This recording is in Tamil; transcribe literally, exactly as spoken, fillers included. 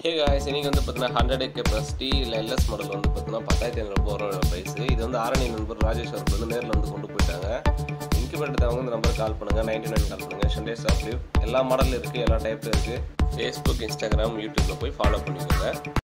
ஹே காய்ஸ், இன்றைக்கி வந்து பார்த்தீங்கன்னா ஹண்ட்ரட் கெப்பாசிட்டி இல்லை எல்எஸ் மாடல் வந்து பார்த்தீங்கன்னா பத்தாயிரத்தி ஐநூறு ரூபா ப்ரைஸ். இது வந்து ஆரணி நண்பர் ராஜேஷ் அவர்கள் வந்து நேரில் வந்து கொண்டு போயிட்டாங்க. இன்குபேட்டர் அவங்க இந்த நம்பருக்கு கால் பண்ணுங்கள், நைன்டி நைன் கால் பண்ணுங்கள். ஷண்டேஸ் ஆஃப் லிவ் எல்லா மாடலும் இருக்குது, எல்லா டைப்பில் இருக்குது. ஃபேஸ்புக், இன்ஸ்டாகிராம், யூடியூப்பில் போய் ஃபாலோ பண்ணிக்கோங்க.